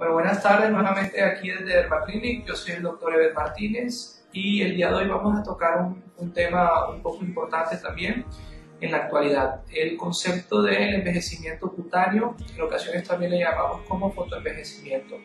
Bueno, buenas tardes nuevamente aquí desde Dermaclinic. Yo soy el doctor Eber Martínez y el día de hoy vamos a tocar un tema un poco importante también en la actualidad. El concepto del envejecimiento cutáneo, en ocasiones también le llamamos como fotoenvejecimiento.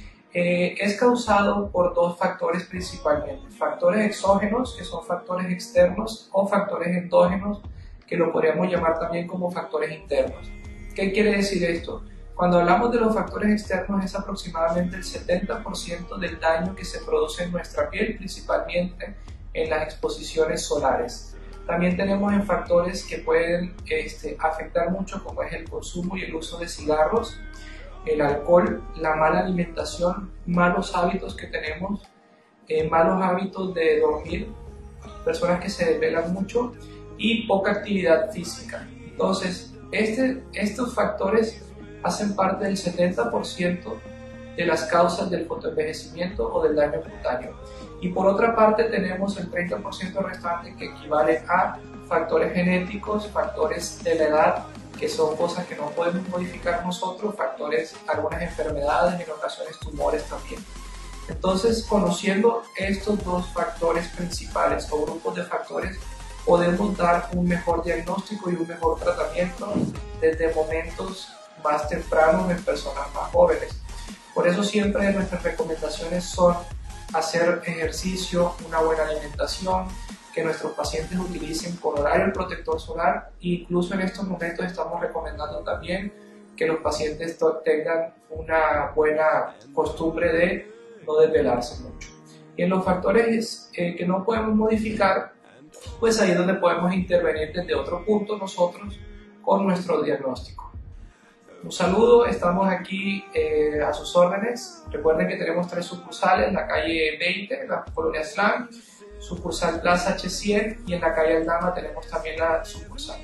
Es causado por dos factores principalmente, factores exógenos, que son factores externos, o factores endógenos, que lo podríamos llamar también como factores internos. ¿Qué quiere decir esto? Cuando hablamos de los factores externos es aproximadamente el 70% del daño que se produce en nuestra piel, principalmente en las exposiciones solares. También tenemos en factores que pueden afectar mucho, como es el consumo y el uso de cigarros, el alcohol, la mala alimentación, malos hábitos que tenemos, malos hábitos de dormir, personas que se desvelan mucho y poca actividad física. Entonces, estos factores hacen parte del 70% de las causas del fotoenvejecimiento o del daño cutáneo. Y por otra parte tenemos el 30% restante, que equivale a factores genéticos, factores de la edad, que son cosas que no podemos modificar nosotros, factores, algunas enfermedades, en ocasiones tumores también. Entonces, conociendo estos dos factores principales o grupos de factores, podemos dar un mejor diagnóstico y un mejor tratamiento desde momentos más tempranos en personas más jóvenes. Por eso siempre nuestras recomendaciones son hacer ejercicio, una buena alimentación, que nuestros pacientes utilicen con horario el protector solar, e incluso en estos momentos estamos recomendando también que los pacientes tengan una buena costumbre de no desvelarse mucho. Y en los factores que no podemos modificar, pues ahí es donde podemos intervenir desde otro punto nosotros con nuestro diagnóstico. Un saludo, estamos aquí a sus órdenes. Recuerden que tenemos 3 sucursales: en la calle 20, en la colonia Slam, sucursal Plaza H100, y en la calle Aldama tenemos también la sucursal.